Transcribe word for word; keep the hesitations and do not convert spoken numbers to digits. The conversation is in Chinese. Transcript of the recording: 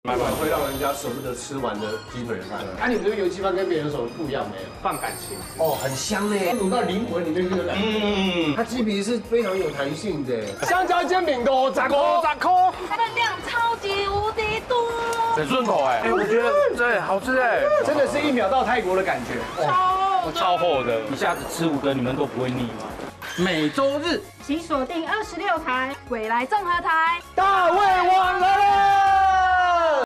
慢慢会让人家舍不得吃完的鸡腿饭。 啊，你们这个油鸡饭跟别人有什么不一样没有？ 放感情。 哦，很香呢，卤到灵魂里面去的感觉。 嗯， 它鸡皮是非常有弹性的。 香蕉煎饼都炸锅炸锅， 分量超级无敌多， 很顺口哎。 哎，我觉得对，好吃哎， 真的是一秒到泰国的感觉。 超超厚的，一下子吃五个你们都不会腻吗？每周日请锁定二十六台未来综合台。 大胃王来了。